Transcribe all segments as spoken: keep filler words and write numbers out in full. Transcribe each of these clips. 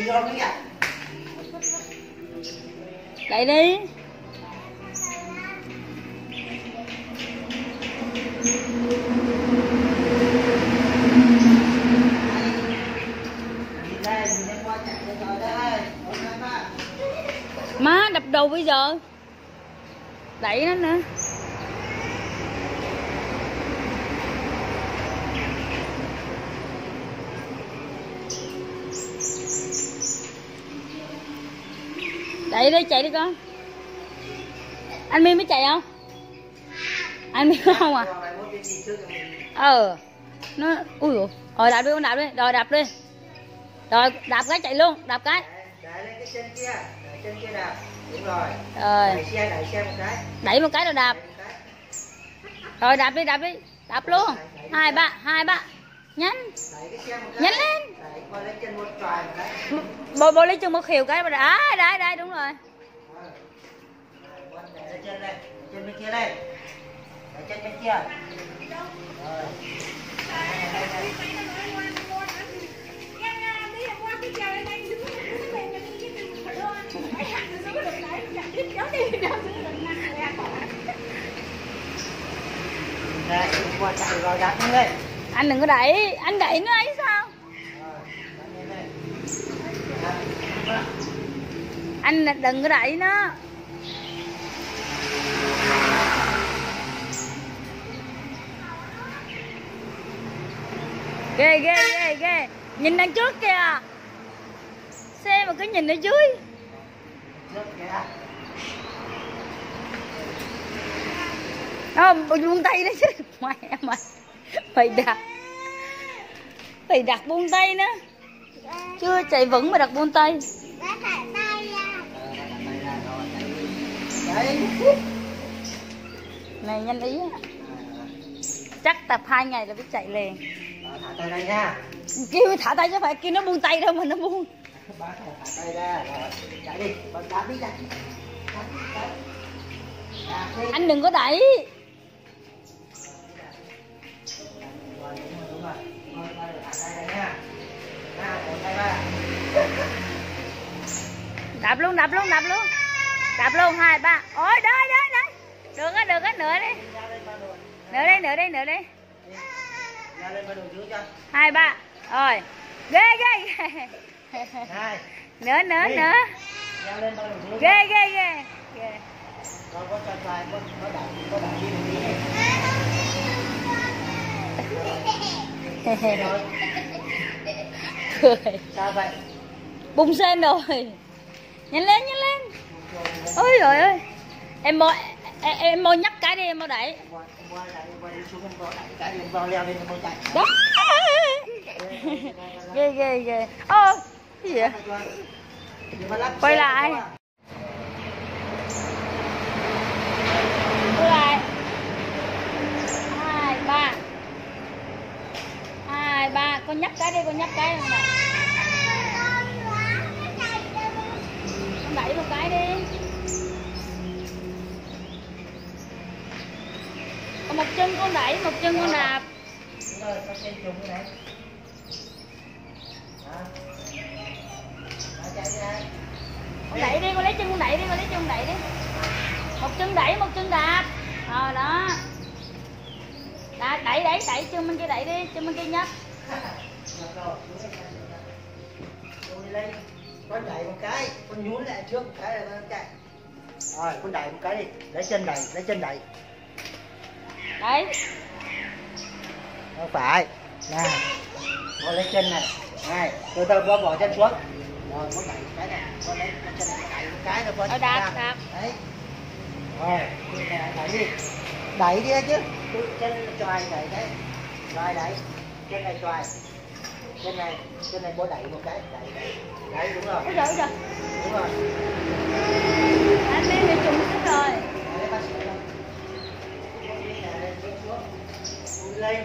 Đẩy đi. Má đập đầu bây giờ. Đẩy nó nữa. Đẩy đi, chạy đi con. Anh Miên mới chạy không? Anh Miên không à? Ờ. Nó ui dồi. Rồi đạp đi con, đạp đi, rồi đạp đi. Rồi đạp cái chạy luôn, đạp cái. Đẩy lên cái chân kia, đẩy chân kia đạp. Đúng rồi. Rồi. Đẩy xe, đẩy xe một cái. Đẩy một cái rồi đạp. Rồi đạp đi, đạp đi. Đạp luôn. Hai ba, hai ba. Nhanh. Nhanh lên. Đẩy coi lấy chân một tròi một cái. Bò bò lấy chân một khều cái mà đã, đây đây đúng rồi. Đẩy chân đây, chân bên kia đây. Đẩy chân bên kia. Rồi. Đây, qua chạy vào đạp lên đây. Anh đừng có đẩy, anh đẩy nó ấy sao? Anh đừng có đẩy nó. Ghê ghê ghê ghê. Nhìn đằng trước kìa. Xe mà cứ nhìn ở dưới. Không, buông tay đấy chứ. Mày mày. Mày đặt. Mày đặt buông tay nữa. Chưa chạy vững mà đặt buông tay. Này nhanh ý á. Chắc tập hai ngày là biết chạy liền. Thả tay ra nha. Kêu thả tay chứ phải kêu nó buông tay đâu mà nó buông. Thả tay ra rồi. Chạy đi, con đạp đi chạy. Anh đừng có đẩy. Đạp luôn, đạp luôn, đạp luôn. Đạp luôn, hai, ba. Ôi, đây, đây, đây. Được á, được á, nữa đi. Nữa đây, nữa đây, nữa đây. Hai, ba. Rồi. Ghê, ghê, ghê. Nữa, nữa, nữa. Ghê, ghê, ghê. Ghê. Cười. Sao vậy? Bung sen rồi. Nhanh lên, nhanh lên. Ôi trời ơi. Em mau em, em mau nhắc cái đi, em mau đẩy. Đó. Ghê ghê ghê. Ơ, cái gì vậy? Quay lại. Quay lại. Hai, ba. Hai, ba. Con nhắc cái đi, con nhắc cái này. Con đẩy một cái đi. Còn một chân con đẩy, một chân con đạp. Con đẩy đi, con lấy chân con đẩy đi, con lấy chân con đẩy đi. Một chân đẩy, một chân đạp. Rồi đó. Đá, đẩy, đẩy, đẩy, chân bên kia đẩy đi, chân bên kia nhấp. Con đẩy một cái, con nhún lại trước một cái là con chạy. Rồi, con đẩy một cái đi, lấy chân đẩy, lấy chân đẩy. Đấy. Không phải. Nào. Con lấy chân này. Này, từ từ con bỏ chân xuống. Rồi, con đẩy một cái này, con lấy con chân này đẩy một cái rồi con. Rồi đạp, đạp. Đấy. Rồi, đẩy đi. Đẩy đi chứ. Chân choài đẩy cái. Choài đẩy. Chân này choài. Chân này, chân này bố đẩy một cái, đẩy đẩy. Đấy đúng rồi. Ôi trời, ôi trời. Đúng rồi. Anh đi bị trùng sức rồi. Đấy bác sĩ ơi. Lên.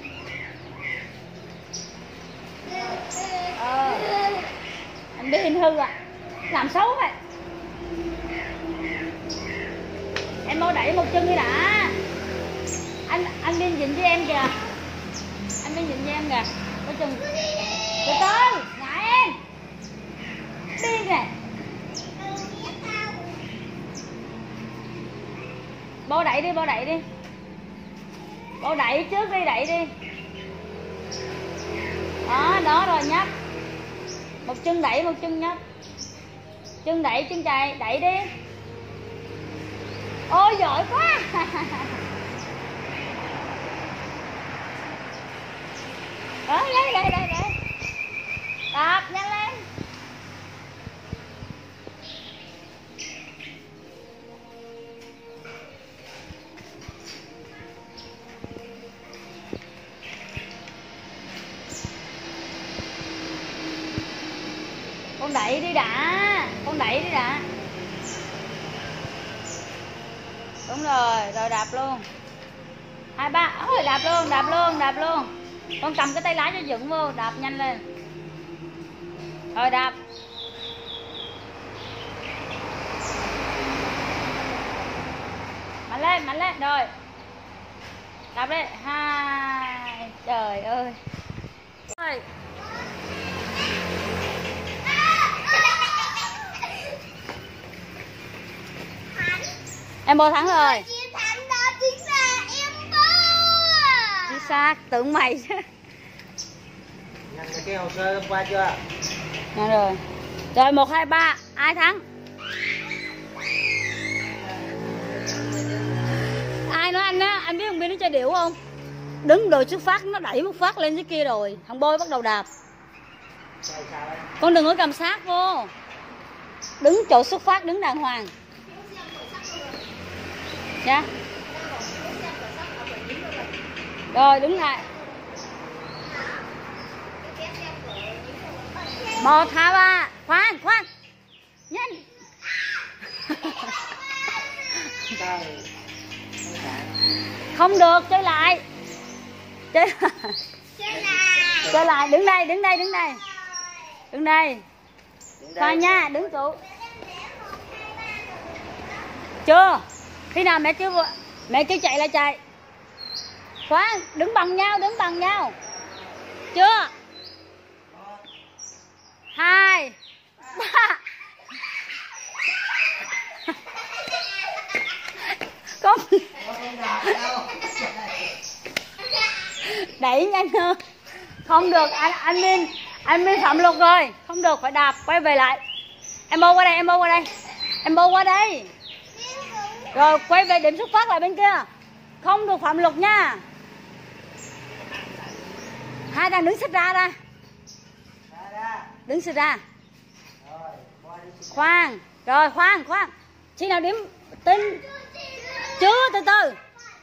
Ờ. Anh đi hình hư à. Làm xấu vậy. Em mau đẩy một chân đi đã. Anh anh đi dịnh với em kìa. Anh đi dịnh với em kìa. Có chân. Từ từ, ngại em. điên nè. Bố đẩy đi, bố đẩy đi. Bố đẩy trước đi, đẩy đi. Đó, đó rồi nhấp. Một chân đẩy, một chân nhấp. Chân đẩy, chân chạy, đẩy đi. Ôi giỏi quá. Đó, lấy, lấy, lấy, lấy. Đạp, nhanh lên. Con đẩy đi đã. Con đẩy đi đã. Đúng rồi, rồi đạp luôn. Hai ba, ôi đạp luôn, đạp luôn, đạp luôn. Con cầm cái tay lái cho dựng vô, đạp nhanh lên. Rồi đạp. Mạnh lên, mạnh lên, rồi. Đạp đi, hai. Trời ơi. Rồi. Em bô thắng rồi. Chiến thắng đó chính là em bô. Chính xác, tưởng mày chứ. Nhận được cái hồ sơ hôm qua chưa? Nhận rồi. Rồi một hai ba, ai thắng? Ai nói anh á, anh biết không biết nó chơi điểu không? Đứng đội xuất phát nó đẩy một phát lên dưới kia rồi, thằng Bôi bắt đầu đạp. Con đừng có cầm sát vô. Đứng chỗ xuất phát đứng đàng hoàng. Nha. Rồi đứng lại. Một hai ba, khoan khoan. Nhanh. Không được, chơi lại. Chơi lại. Chơi lại, đứng đây, đứng đây, đứng đây. Đứng đây. Khoan nha, đứng trụ. Chưa. Khi nào mẹ kêu mẹ kêu chạy là chạy. Khoan, đứng bằng nhau, đứng bằng nhau. Chưa. Hai ba. Con đẩy nhanh hơn. Không được, anh anh Minh anh Minh phạm luật rồi, không được, phải đạp. Quay về lại. Em bô qua đây, em bô qua đây, em bô qua đây. Rồi quay về điểm xuất phát lại bên kia. Không được phạm luật nha. Hai thằng đứng xích ra ra. Đứng xích ra. Khoan. Rồi khoan khoan. Khi nào điểm tính. Chưa, từ từ.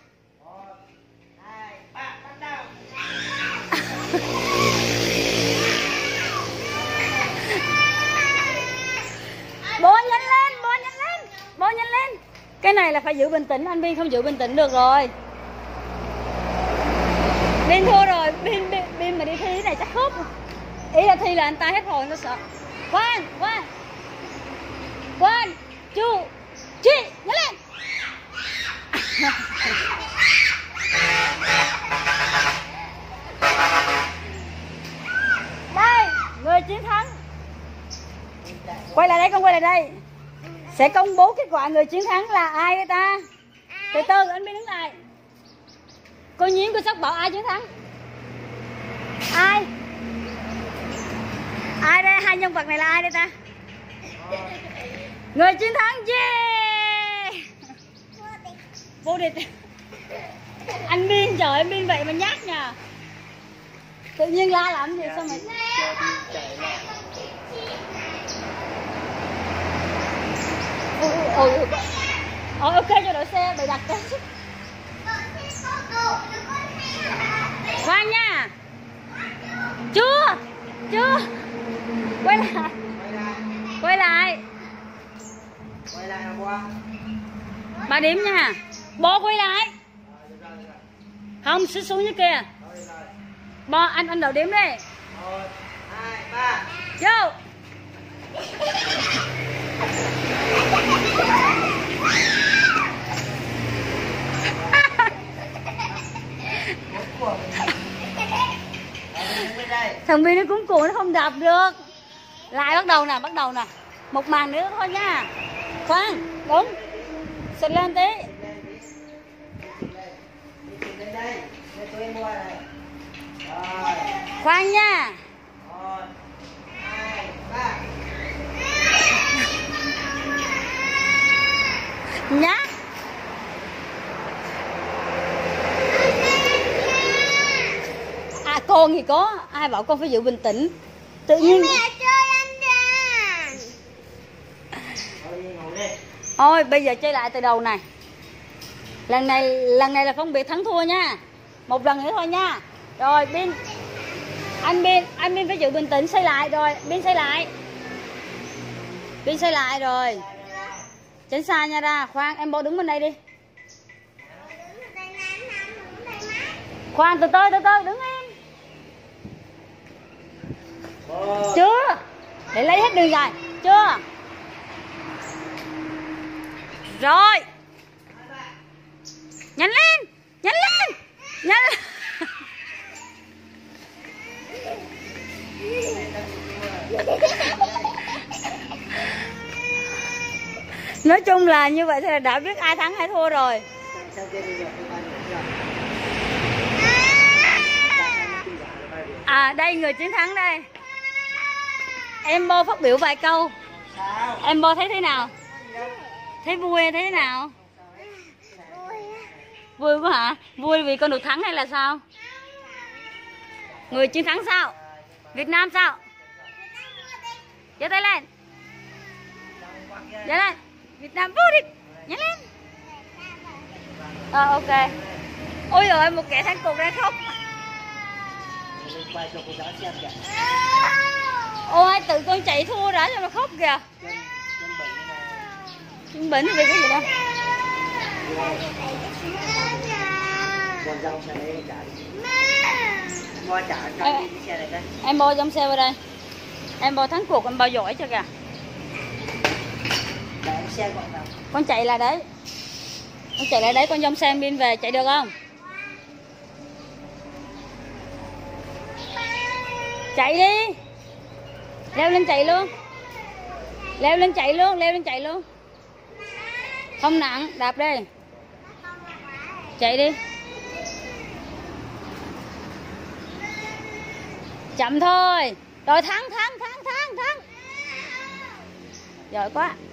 Bố nhanh lên, bố nhanh lên. Bố nhanh lên. Cái này là phải giữ bình tĩnh, anh Bin không giữ bình tĩnh được rồi. Bin thua rồi, Bin, Bin, Bin mà đi thi cái này chắc khớp. Ý là thi là anh ta hết hồn, nó sợ. Khoan, khoan. Khoan, chú, chị, nhớ lên. Đây, người chiến thắng. Quay lại đây, con quay lại đây. Sẽ công bố kết quả người chiến thắng là ai đây ta? Từ từ, anh Bin đứng lại. Cô Nhiễm, cô Sóc bảo ai chiến thắng? Ai? Ai đây? Hai nhân vật này là ai đây ta? Người chiến thắng, yeah! Vô địch. Anh Bin, trời anh Bin vậy mà nhát nhờ. Tự nhiên la làm gì sao mày? Ôi, ôi, ôi. Ôi, ok cho đội xe, bày đặt cái. Khoan nha. Chưa. Chưa. Quay lại. Quay lại. Quay lại nào qua. Ba điểm nha. Bò quay lại. Không, xích xuống dưới kia. Bò, anh anh đầu điểm đi. Một, hai, ba. Vô. Thằng Bi nó cũng cuồng, nó không đạp được. Lại bắt đầu nè, bắt đầu nè. Một màn nữa thôi nha. Khoan, đúng. Xịt lên tí. Lên đây, để tụi em mua này. Rồi. Khoan nha. Một, hai, ba. Nhá. À con thì có, ai bảo con phải giữ bình tĩnh. Tự nhiên. Mẹ chơi anh đàn. Thôi đi ngủ đi. Thôi bây giờ chơi lại từ đầu này. Lần này lần này là phân biệt thắng thua nha. Một lần nữa thôi nha. Rồi Bin. Anh Bin, anh Bin phải giữ bình tĩnh xây lại rồi, Bin xây lại. Bin xây lại rồi. Tránh xa nha ra, khoan em Bo đứng bên đây đi. Khoan từ từ từ từ đứng im. Một. Chưa. Để lấy hết đường dài. Chưa. Rồi. Nhanh lên. Nhanh lên. Nhanh lên. Nói chung là như vậy thì là đã biết ai thắng ai thua rồi. Sao kia đi rồi, À đây người chiến thắng đây. Em Bo phát biểu vài câu. sao? Em Bo thấy thế nào? Thấy vui hay thấy thế nào? Vui quá hả? Vui vì con được thắng hay là sao? Người chiến thắng sao? Việt Nam sao? Giơ tay lên. Giơ lên. Việt Nam vô địch. Nhanh lên. Ờ à, ok. Ôi giời ơi, một kẻ thắng cuộc đang khóc. Quay cho cô giáo xem kìa. Ôi tự con chạy thua đã cho nó khóc kìa. Chân, chân bệnh như này. Chân bệnh thì cái gì đâu. Con dâu xe đấy trả đi. Mua trả cho Ê, đi xe này đây. em Bo trong xe vào đây. Em Bo thắng cuộc em bao giỏi cho kìa. Để em xe con nào. Con chạy là đấy. Con chạy lại đấy, con trong xe em Bin về chạy được không? Chạy đi. Leo lên chạy luôn. Leo lên chạy luôn, leo lên chạy luôn. Không nặng, đạp đi. Chạy đi. Chậm thôi. Rồi thắng thắng thắng thắng thắng. Giỏi quá.